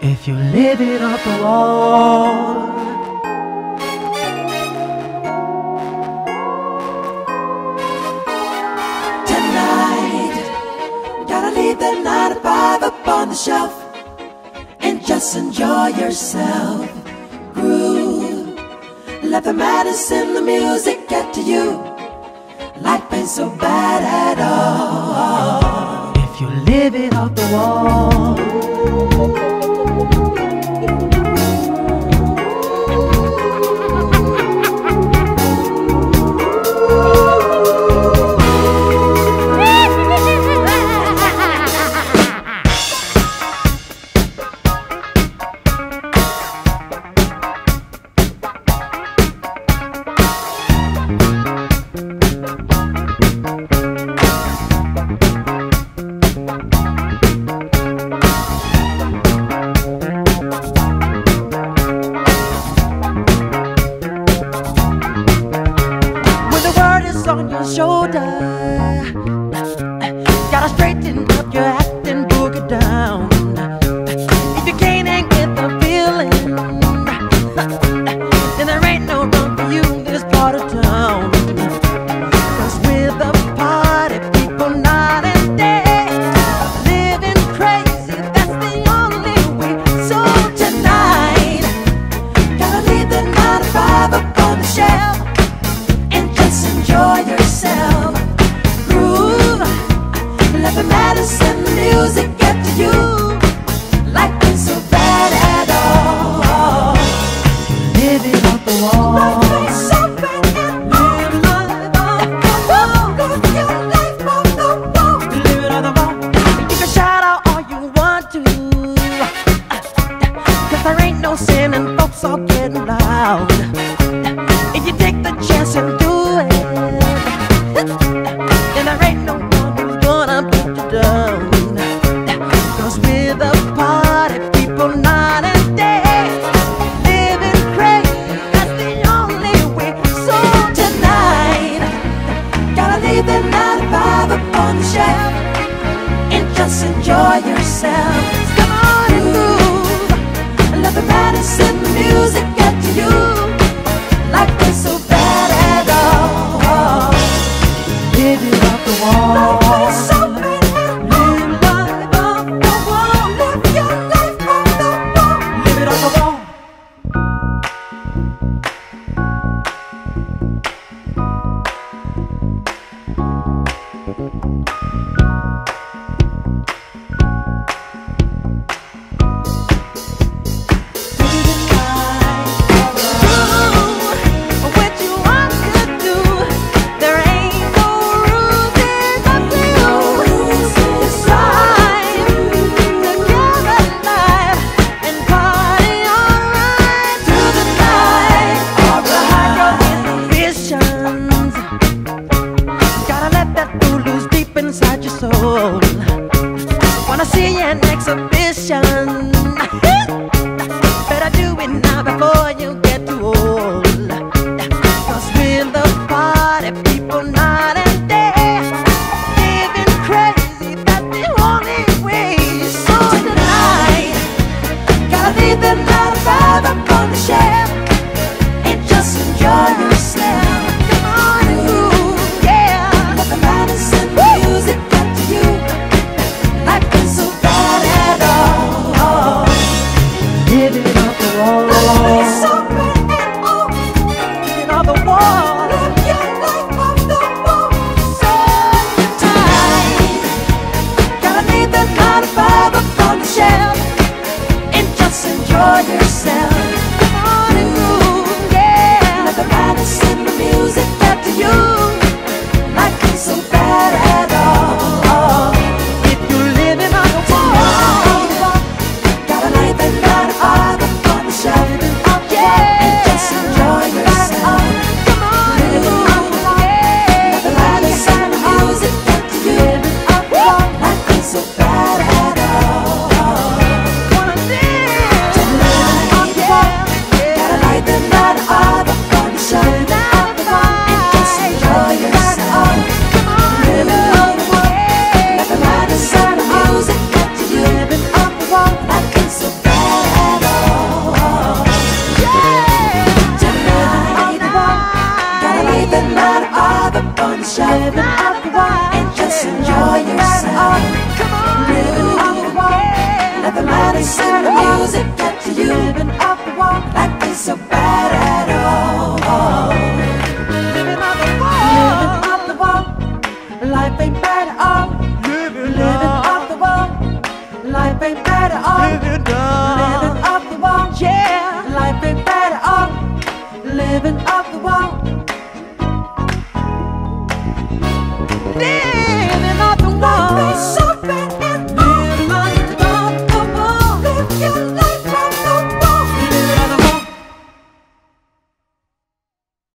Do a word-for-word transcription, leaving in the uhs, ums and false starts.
If you live it off the wall, tonight, gotta leave the nine to five up on the shelf and just enjoy yourself. Groove, let the medicine, the music get to you. Life ain't so bad at all if you live it off the wall. On your shoulder, gotta straighten up your act and book it down. If you can't hang with the feeling, then there ain't no room for you in this part of town. Cause with the party people night and day, living crazy, that's the only way. So tonight, gotta leave the nine to five up on the shelf and just enjoy yourself. Groove, let the medicine, the music get to you. Life ain't so bad at all. Live it off the wall. Life ain't so bad at all. Live life off the wall. Live your life off the wall. Live it off the wall. You can shout out all you want to, cause there ain't no sin and folks are getting loud. If you take the chance and do it, then there ain't no one who's gonna put you down. Cause with the party people night and day, living crazy, that's the only way. So tonight, gotta leave the nine to five up on the shelf and just enjoy yourself. Come on and groove, let the medicine, the music get to you. Life ain't so bad at all. Live it off the wall. Life ain't so bad at all. Live life off the wall. Live your life off the wall. Live it off the wall. Inside your soul, wanna see an exhibition. Better do it now before you get too old. Cause with the party people night and day, living crazy, that's the only way. So tonight, gotta leave the nine to five up on the shelf and just enjoy yourself. Come on and move, yeah. Let the medicine, music get to you. Life ain't so bad at all. Life ain't bad at all. Living, Living uh, off the wall. Life ain't bad at all. living, uh, Living off the wall. yeah. Life ain't bad at all. Living off